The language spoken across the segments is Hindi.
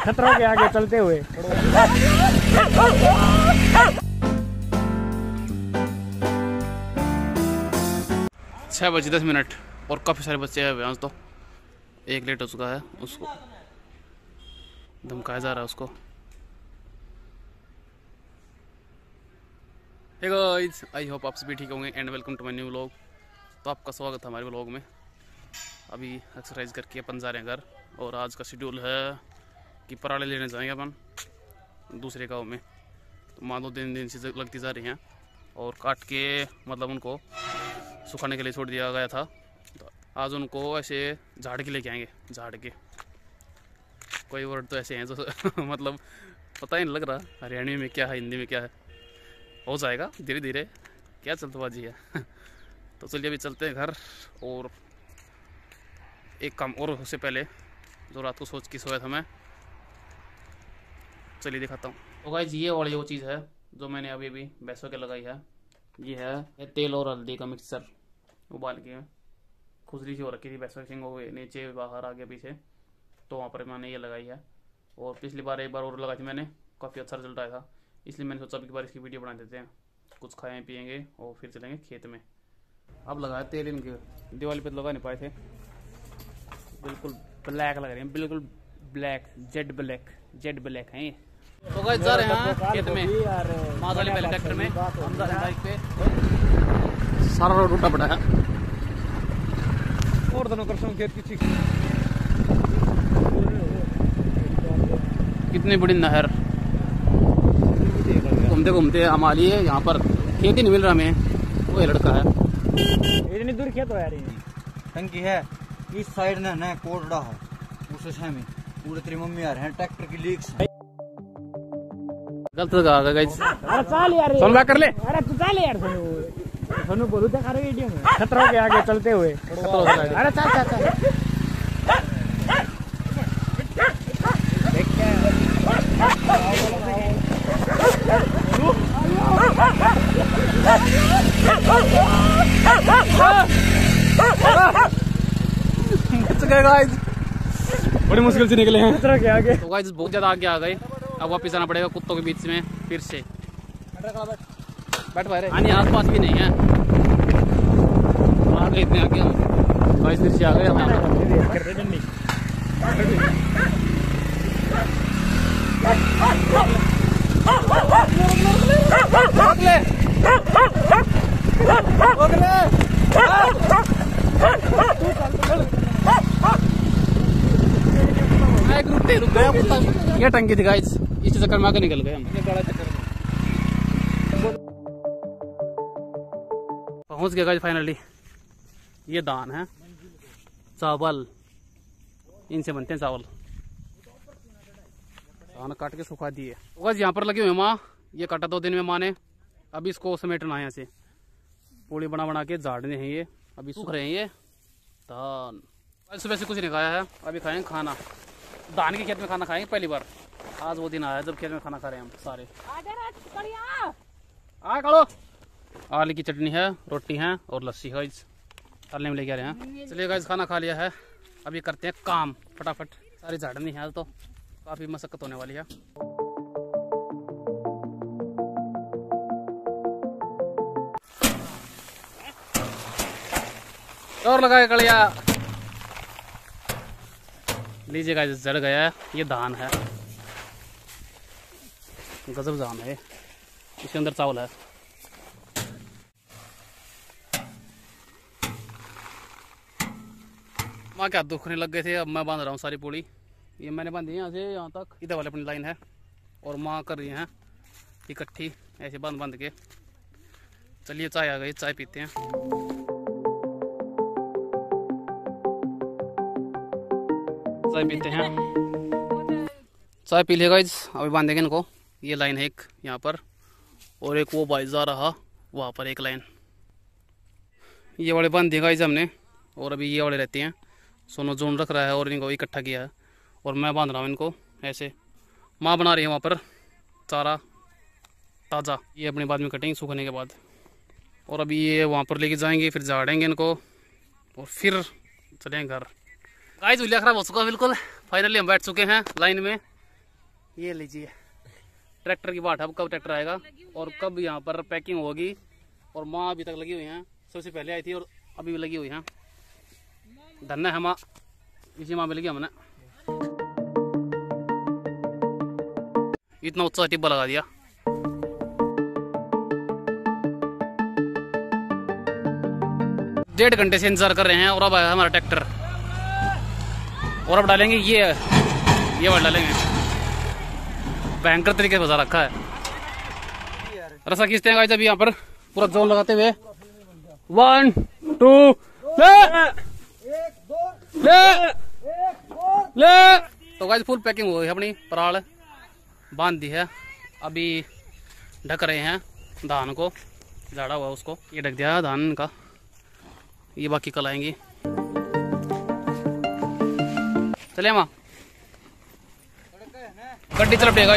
खतरों के आगे चलते हुए। 6:10 और काफ़ी सारे बच्चे हैं यहाँ। तो एक लेट हो चुका है, उसको धमकाया जा रहा है उसको। हे गाइस, आई होप आप सभी ठीक होंगे and welcome to my new vlog. तो आपका स्वागत है हमारे व्लॉग में। अभी एक्सरसाइज करके अपन जा रहे हैं घर, और आज का शेड्यूल है कि पराठे लेने जाएंगे अपन दूसरे गांव में। तो माँ 2-3 दिन से लगती जा रही हैं, और काट के मतलब उनको सुखाने के लिए छोड़ दिया गया था। तो आज उनको ऐसे झाड़ के लेके आएंगे, झाड़ के। कोई वर्ड तो ऐसे हैं जो मतलब पता ही नहीं लग रहा हरियाणवी में क्या है, हिंदी में क्या है। हो जाएगा धीरे धीरे, क्या चलतबाजी है। तो चलिए अभी चलते हैं घर। और एक काम और उससे पहले, जो रात को सोच के सोया था मैं, चलिए दिखाता हूँ। तो गाइस ये वाली वो चीज़ है जो मैंने अभी अभी भैंसों के लगाई है। ये है तेल और हल्दी का मिक्सचर उबाल के। खुजली सी हो रखी थी भैंसों के सिंगों के नीचे, बाहर, आगे पीछे, तो वहाँ पर मैंने ये लगाई है। और पिछली बार एक बार और लगाई थी मैंने, काफ़ी अच्छा रिजल्ट आया था। इसलिए मैंने सोचा कि बार इसकी वीडियो बना देते हैं, कुछ खाएँ पियेंगे और फिर चलेंगे खेत में। अब लगाया तेल इनके, दिवाली पे तो लगा नहीं पाए थे। बिल्कुल ब्लैक लग रहे हैं, बिल्कुल ब्लैक, जेड ब्लैक हैं ये। तो गाइस जा रहे हैं खेत में, माजाली पहले ट्रैक्टर में, हम जा रहे हैं बाइक पे। सारा रोड टूटा पड़ा है। और दोनों कर खेत की कितनी बड़ी नहर, घूमते घूमते हम आ लिए यहाँ पर। खेत ही नहीं मिल रहा हमें, वो लड़का है। इतनी दूर खेत हो यार, टंकी है इस साइड ना कोटड़ा है, उस में पूरे तेरी मम्मी आ रहे हैं, ट्रैक्टर की लीक्स है। गलत लगा गाइस। अरे चल यार, सुन बात कर ले। अरे तू चल यार, सोनू बोलू तो खा वीडियो में खतरों के आगे चलते हुए। अरे चल चल चल। बड़ी मुश्किल से निकले हैं खतरों के आगे। तो गाइस बहुत ज्यादा आगे आ गए। अब वापस आना पड़ेगा कुत्तों के बीच में फिर से। बैठ पा रहे आस पास भी नहीं है, आ गए इतने आगे हम। गाइस फिर से आ गए हम। रुक गया कुत्ता, ये टंकी थी गाइस, इस चक्कर में आगे निकल गए हम। पहुंच गए गाइस फाइनली। ये धान है, चावल, इनसे बनते हैं चावल। धान काट के सुखा दिए। तो गाइस यहाँ पर लगे हुए माँ, ये काटा 2 दिन में माँ ने। अभी इसको समेटना है, यहाँ से पूड़ी बना बना के झाड़ने हैं ये। अभी सूख रहे हैं ये धान। सुबह से कुछ नहीं खाया है, अभी खाएंगे खाना। धान के खेत में खाना खाएंगे पहली बार। आज वो दिन आया जब खेत में खाना खा रहे हैं हम सारे। खड़ो। आलू की चटनी है, रोटी है और लस्सी है, तलने में लेके आ रहे हैं। चलिए गाइस खाना खा लिया है, अभी करते हैं काम फटाफट। सारी झाड़नी है आज, तो काफी मशक्कत होने वाली है। और लगाए कड़िया। लीजिए गाइस, जड़ गया है, ये धान है, गजब धान है। इसके अंदर चावल है। माँ क्या दुखने लग गए थे, अब मैं बांध रहा हूँ सारी पूड़ी। ये मैंने बांधी है यहाँ से यहाँ तक, इधर वाले अपनी लाइन है, और माँ कर रही हैं इकट्ठी ऐसे बांध के। चलिए चाय आ गई, चाय पीते हैं। चाय पीते हैं, चाय पी लेगा। अभी बांधेंगे इनको। ये लाइन है एक यहाँ पर, और एक वो बाइज जा रहा वहाँ पर एक लाइन। ये वाले बांध देगा हमने, और अभी ये वाले रहते हैं। सोनो जोन रख रहा है और इनको इकट्ठा किया है, और मैं बांध रहा हूँ इनको ऐसे। माँ बना रही है वहाँ पर चारा ताज़ा, ये अपने बाद में कटेंगे सूखने के बाद। और अभी ये वहाँ पर लेके जाएंगे, फिर झाड़ेंगे इनको, और फिर चलेंगे घर। गाइस हुलिया खराब हो चुका बिल्कुल। फाइनली हम बैठ चुके हैं लाइन में। ये लीजिए ट्रैक्टर की बाट है, अब कब ट्रैक्टर आएगा और कब यहाँ पर पैकिंग होगी। और माँ अभी तक लगी हुई हैं, सबसे पहले आई थी और अभी भी लगी हुई हैं। धन्य है माँ, इसी माँ मिल गया हमने। इतना उत्साह टिब्बा लगा दिया। डेढ़ घंटे से इंतजार कर रहे हैं और अब आया हमारा ट्रैक्टर। और अब डालेंगे ये वाला डालेंगे, भयंकर तरीके से बजा रखा है। रसा खींचते हैं गाइस अभी यहाँ पर पूरा जोन लगाते हुए। 1 2 ले। तो गाइस फुल पैकिंग हो गई अपनी, पराल बांध दी है। अभी ढक रहे हैं धान को, झाड़ा हुआ उसको, ये ढक दिया धान का। ये बाकी कल आएंगी। चलिए माँ गड्डी चल पड़ेगा।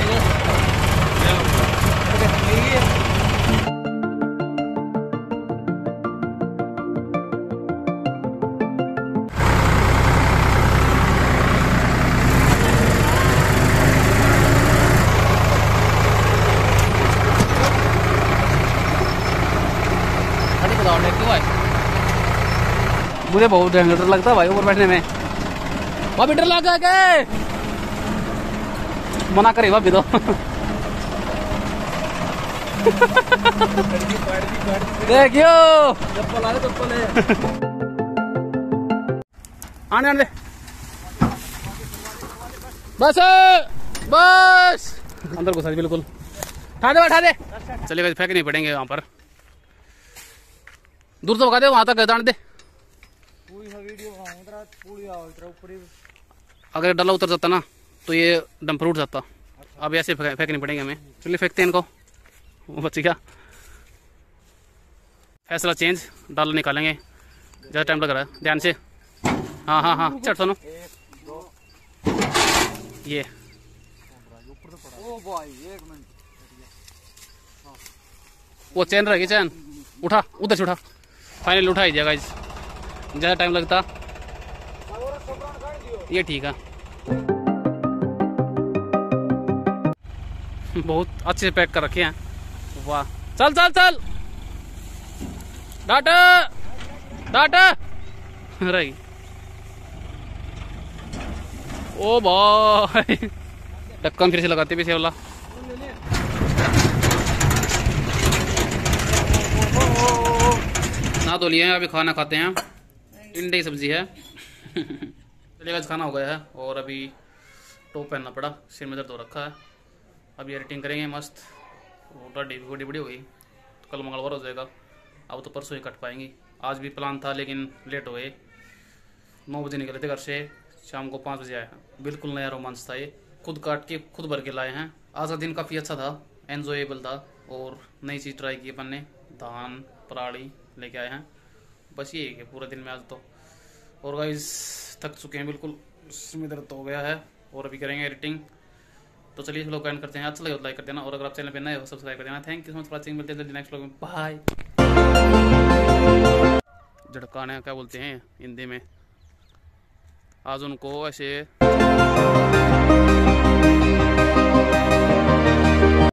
मुझे बहुत डर लगता है भाई ऊपर बैठने में। भाभी डर लगा के मना करे भाभी तो। देखियो आने आने बस बस अंदर घुसा बिल्कुल। बैठा दे चलेगा, फेंक नहीं पड़ेंगे वहां पर। दूर तो भगा दे, वहां तक दान दे। अगर डला उतर जाता ना तो ये डंपर उठ जाता। अब ऐसे फेंकने पड़ेंगे हमें। चलिए फेंकते हैं इनको, वो बच गया। फैसला चेंज, डाल निकालेंगे, ज़्यादा टाइम लग रहा है। ध्यान से, हाँ हाँ हाँ चढ़ सुनो। ये वो चैन रहेगी, चैन उठा, उधर से उठा। फाइनली उठा ही जाएगा, ज़्यादा टाइम लगता। ये ठीक है, बहुत अच्छे से पैक कर रखे हैं। वाह, चल चल चल डाटा डाटा रही। ओ भाई ढक्कन फिर से लगाते पीछे वाला। ना तो लिए अभी खाना खाते हैं, टिंडे की सब्जी है। चलिए खाना हो गया है और अभी टॉप पहनना पड़ा, सिर में दर्द हो रखा है। अभी एडिटिंग करेंगे मस्त। बड़ी बड़ी हो गई तो कल मंगलवार हो जाएगा। अब तो परसों ही कट पाएंगी। आज भी प्लान था लेकिन लेट हो गए। 9 बजे निकले थे घर से, शाम को 5 बजे आए हैं। बिल्कुल नया रोमांच था ये, खुद काट के खुद भर के लाए हैं। आज का दिन काफ़ी अच्छा था, एन्जॉयबल था और नई चीज़ ट्राई की अपन ने। धान पराली लेके आए हैं, बस ये है पूरे दिन में आज तो। और गाइस थक चुके हैं बिल्कुल, सिर में दर्द हो गया है और अभी करेंगे एडिटिंग। तो चलिए लोग एंड करते हैं। अच्छा लगे तो लाइक कर देना और अगर आप चैनल पे नए हो सब्सक्राइब कर देना। Thank you so much for watching. मिलते हैं नेक्स्ट व्लॉग में, बाय। झटकाने क्या बोलते हैं हिंदी में, आज उनको ऐसे